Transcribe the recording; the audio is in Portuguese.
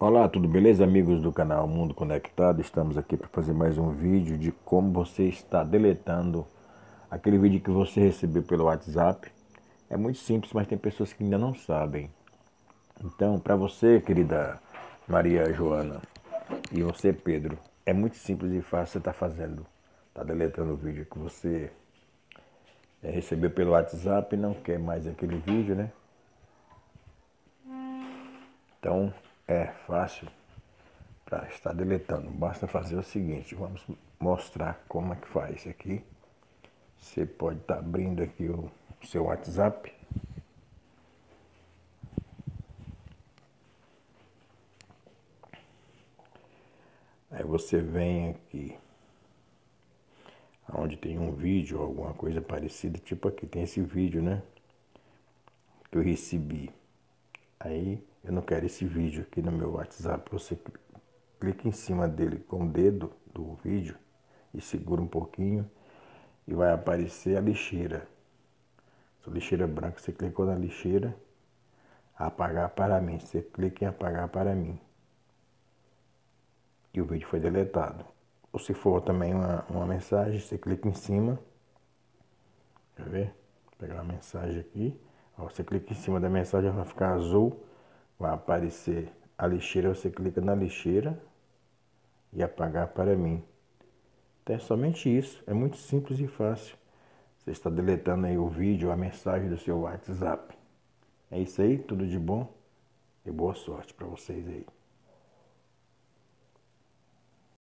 Olá, tudo beleza, amigos do canal Mundo Conectado? Estamos aqui para fazer mais um vídeo de como você está deletando aquele vídeo que você recebeu pelo WhatsApp. É muito simples, mas tem pessoas que ainda não sabem. Então, para você, querida Maria Joana, e você, Pedro, é muito simples e fácil você estar fazendo. Está deletando o vídeo que você recebeu pelo WhatsApp e não quer mais aquele vídeo, né? Então, é fácil para estar deletando. Basta fazer o seguinte, vamos mostrar como é que faz aqui. Você pode estar abrindo aqui o seu WhatsApp. Aí você vem aqui, onde tem um vídeo, alguma coisa parecida, tipo aqui tem esse vídeo, né? Que eu recebi. Aí eu não quero esse vídeo aqui no meu WhatsApp. Você clica em cima dele com o dedo do vídeo e segura um pouquinho e vai aparecer a lixeira. Essa lixeira branca, você clicou na lixeira, apagar para mim. Você clica em apagar para mim. E o vídeo foi deletado. Ou se for também uma mensagem, você clica em cima. Quer ver? Vou pegar uma mensagem aqui. Ó, você clica em cima da mensagem, vai ficar azul. Vai aparecer a lixeira, você clica na lixeira e apagar para mim. Então é somente isso. É muito simples e fácil. Você está deletando aí o vídeo, a mensagem do seu WhatsApp. É isso aí, tudo de bom e boa sorte para vocês aí.